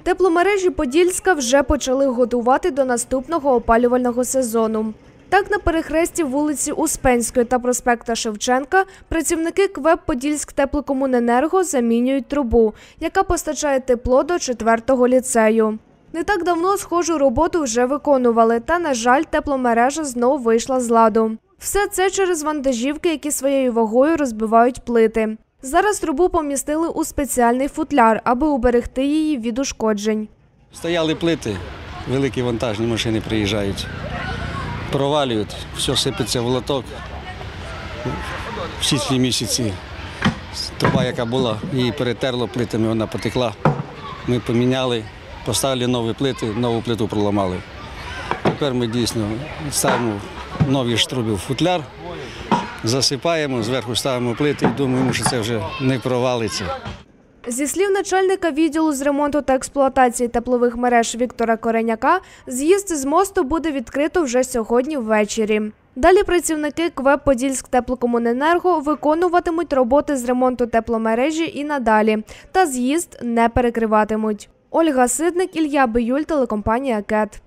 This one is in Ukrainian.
Тепломережі Подільська вже почали готувати до наступного опалювального сезону. Так, на перехресті вулиці Успенської та проспекта Шевченка працівники КВЕП «Подільськтеплокомуненерго» замінюють трубу, яка постачає тепло до 4-го ліцею. Не так давно схожу роботу вже виконували, та, на жаль, тепломережа знову вийшла з ладу. Все це через вантажівки, які своєю вагою розбивають плити. Зараз трубу помістили у спеціальний футляр, аби уберегти її від ушкоджень. Стояли плити, великі вантажні машини приїжджають, провалюють, все сипеться в лоток. В січні місяці труба, яка була, її перетерло плитами, вона потекла. Ми поміняли, поставили нові плити, нову плиту проламали. Тепер ми дійсно ставимо нові штруби в футляр, засипаємо, зверху ставимо плити і думаємо, що це вже не провалиться. Зі слів начальника відділу з ремонту та експлуатації теплових мереж Віктора Кореняка, з'їзд з мосту буде відкрито вже сьогодні ввечері. Далі працівники КВЕП «Подільськтеплокомуненерго» виконуватимуть роботи з ремонту тепломережі і надалі, та з'їзд не перекриватимуть. Ольга Сидник, Ілля Биюль, телекомпанія КЕТ.